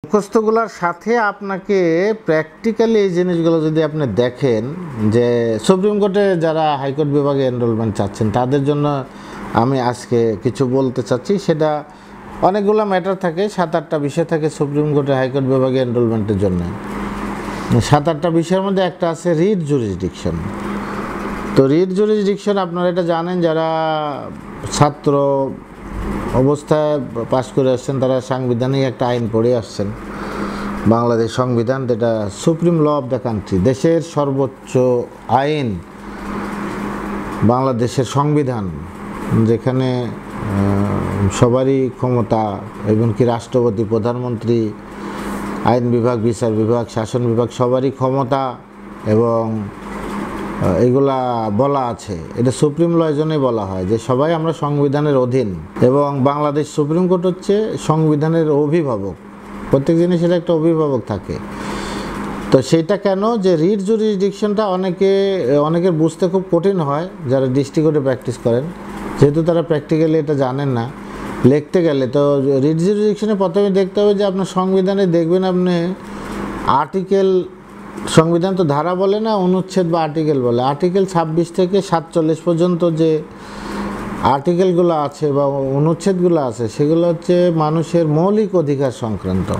মুখস্থগুলোর সাথে আপনাকে প্র্যাকটিক্যালি এই জিনিসগুলো যদি আপনি দেখেন, যে সুপ্রিম কোর্টে যারা হাইকোর্ট বিভাগে এনরোলমেন্ট চাচ্ছেন তাদের জন্য আমি আজকে কিছু বলতে চাচ্ছি। সেটা অনেকগুলো ম্যাটার থাকে, 7-8টা বিষয় থাকে সুপ্রিম কোর্টে হাইকোর্ট বিভাগে এনরোলমেন্টের জন্য। 7-8টা বিষয়ের মধ্যে একটা আছে রিট জুরিসডিকশন। তো রিট জুরিসডিকশন আপনারা এটা জানেন, যারা ছাত্র অবস্থায় পাশ করে আসছেন তারা সাংবিধানিক একটা আইন পড়ে আসছেন, বাংলাদেশ সংবিধান, যেটা supreme law of the country, দেশের সর্বোচ্চ আইন বাংলাদেশের সংবিধান, যেখানে সবারই ক্ষমতা, এমনকি রাষ্ট্রপতি, প্রধানমন্ত্রী, আইন বিভাগ, বিচার বিভাগ, শাসন বিভাগ সবারই ক্ষমতা এবং এগুলা বলা আছে। এটা সুপ্রিম ল জন্যই বলা হয় যে সবাই আমরা সংবিধানের অধীন, এবং বাংলাদেশ সুপ্রিম কোর্ট হচ্ছে সংবিধানের অভিভাবক। প্রত্যেক জিনিসের একটা অভিভাবক থাকে। তো সেইটা কেন, যে রিট জুরিসডিকশনটা অনেকের বুঝতে খুব কঠিন হয় যারা ডিস্ট্রিক্ট কোর্টে প্র্যাকটিস করেন, যেহেতু তারা প্র্যাকটিক্যালি এটা জানেন না। লিখতে গেলে তো রিট জুরিসডিকশনে প্রথমে দেখতে হবে যে আপনার সংবিধানে দেখবেন আপনি আর্টিকেল, সংবিধান তো ধারা বলে না, অনুচ্ছেদ বা আর্টিকেল বলে। আর্টিকেল 26 থেকে 47 পর্যন্ত যে আর্টিকেলগুলো আছে বা অনুচ্ছেদগুলো আছে সেগুলো হচ্ছে মানুষের মৌলিক অধিকার সংক্রান্ত।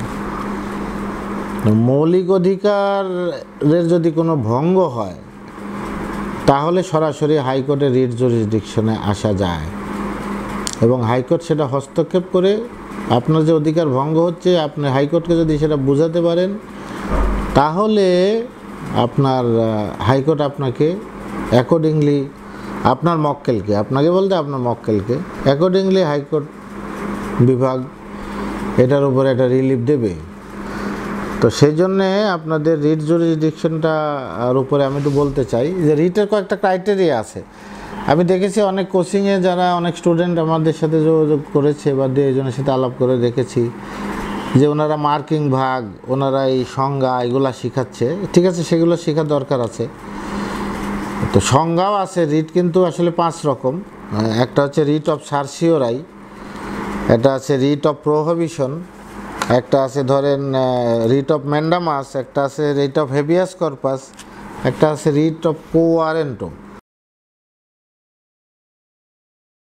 মৌলিক অধিকারের যদি কোনো ভঙ্গ হয় তাহলে সরাসরি হাইকোর্টের রিট জুরিসডিকশনে আসা যায়, এবং হাইকোর্ট সেটা হস্তক্ষেপ করে আপনার যে অধিকার ভঙ্গ হচ্ছে আপনি হাইকোর্টকে যদি সেটা বোঝাতে পারেন, তাহলে আপনার হাইকোর্ট আপনাকে অ্যাকর্ডিংলি আপনার মক্কেলকে, আপনাকে বলতে আপনার মক্কেলকে অ্যাকর্ডিংলি হাইকোর্ট বিভাগ এটার উপরে একটা রিলিফ দেবে। তো সেই জন্যে আপনাদের রিট জুরিসডিকশনটার উপরে আমি একটু বলতে চাই যে রিটের কয়েকটা ক্রাইটেরিয়া আছে। আমি দেখেছি অনেক কোচিংয়ে যারা অনেক স্টুডেন্ট আমাদের সাথে যোগাযোগ করেছে বা দুজনের সাথে আলাপ করে দেখেছি যে ওনারা মার্কিং ভাগ, ওনারা এই সংজ্ঞা এগুলা শেখাচ্ছে। ঠিক আছে, সেগুলো শেখার দরকার আছে। তো সংজ্ঞাও আছে। রিট কিন্তু আসলে 5 রকম। একটা হচ্ছে রিট অফ সার্সিওরাই, একটা আছে রিট অফ প্রোহিবিশন, একটা আছে ধরেন রিট অফ ম্যান্ডামাস, একটা আছে রিট অফ হেবিয়াস কর্পাস, একটা আছে রিট অফ কোয়ারেন্টো।